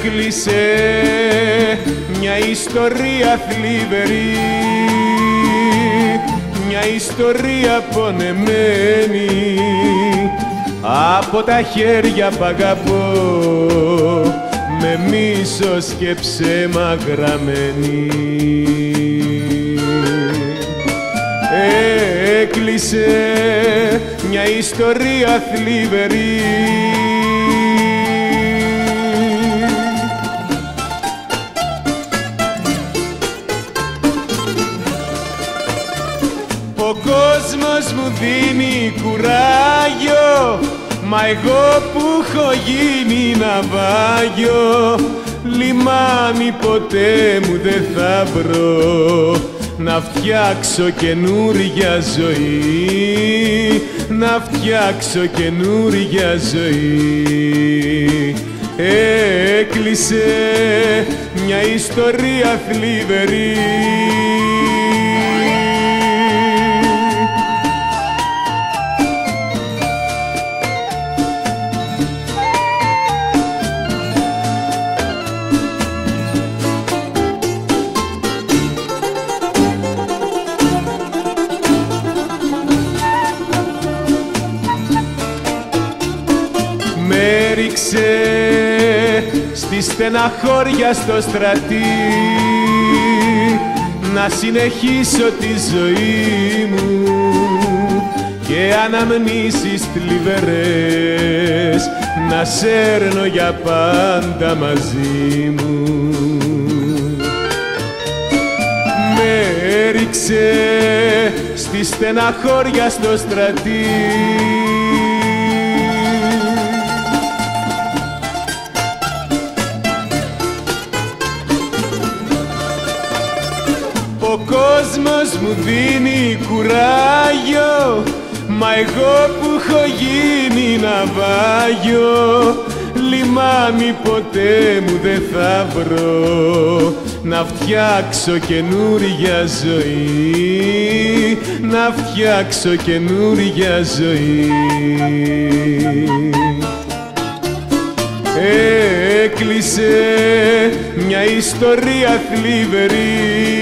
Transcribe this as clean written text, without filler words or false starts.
Έκλεισε μια ιστορία θλιβερή, μια ιστορία πονεμένη από τα χέρια που αγαπώ, με μίσος και ψέμα γραμμένη. Έκλεισε μια ιστορία θλιβερή, ο κόσμος μου δίνει κουράγιο, μα εγώ που έχω γίνει ναυάγιο, λιμάνι ποτέ μου δεν θα βρω, να φτιάξω καινούρια ζωή, να φτιάξω καινούρια ζωή. Έκλεισε μια ιστορία θλιβερή, με ρίξε στη στεναχώρια στο στρατή, να συνεχίσω τη ζωή μου και αναμνήσεις θλιβερές να σέρνω για πάντα μαζί μου. Με ρίξε στη στεναχώρια στο στρατή, ο κόσμος μου δίνει κουράγιο, μα εγώ που έχω γίνει ναυάγιο, λιμάνι ποτέ μου δεν θα βρω, να φτιάξω καινούρια ζωή, να φτιάξω καινούρια ζωή. Έκλεισε μια ιστορία θλιβερή,